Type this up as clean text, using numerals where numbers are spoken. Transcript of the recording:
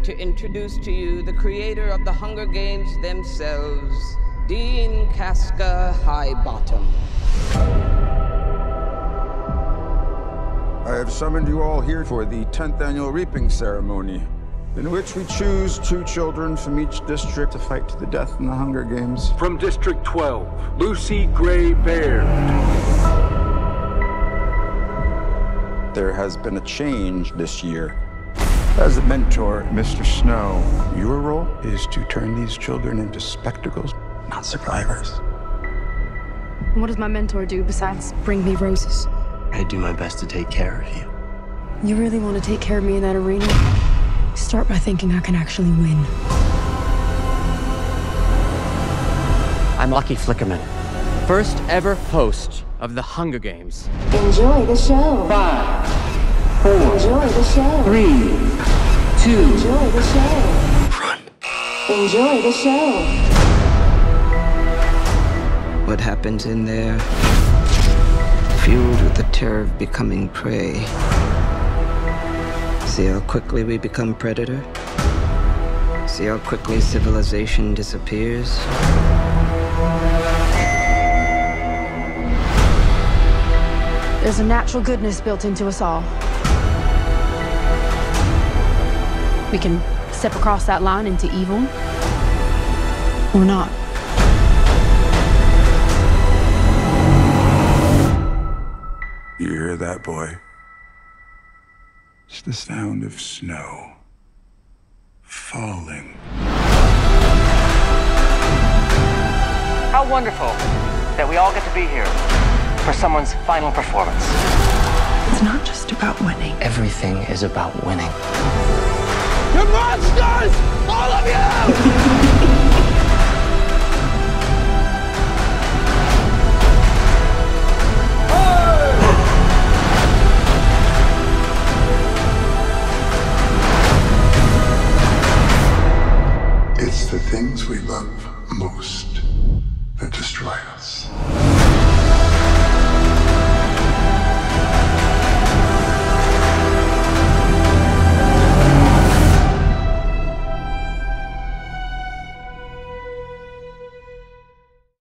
to introduce to you the creator of the Hunger Games themselves, Dean Casca Highbottom. I have summoned you all here for the 10th annual reaping ceremony, in which we choose 2 children from each district to fight to the death in the Hunger Games. From District 12, Lucy Gray Baird. There has been a change this year. As a mentor, Mr. Snow, your role is to turn these children into spectacles, not survivors. What does my mentor do besides bring me roses? I do my best to take care of you. You really want to take care of me in that arena? Start by thinking I can actually win. I'm Lucky Flickerman, first ever host of the Hunger Games. Enjoy the show. 5, 4, Enjoy the show. 3, 2. Enjoy the show. Run. Enjoy the show. What happens in there, fueled with the terror of becoming prey. See how quickly we become predator? See how quickly civilization disappears? There's a natural goodness built into us all. We can step across that line into evil, or not. You hear that, boy? It's the sound of snow falling. How wonderful that we all get to be here for someone's final performance. It's not just about winning. Everything is about winning. You're monsters! All of you!